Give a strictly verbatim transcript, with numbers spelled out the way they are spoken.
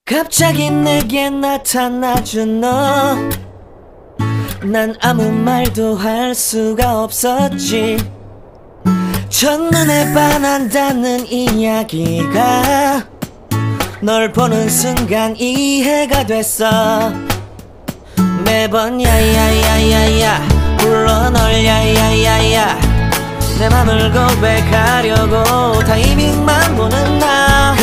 갑자기 내게 나타나준 너, 난 아무 말도 할 수가 없었지. 첫눈에 반한다는 이야기가 널 보는 순간 이해가 됐어. 매번 야야야야야 불러 널 야야야야, 내 맘을 고백하려고 타이밍만 보는 나.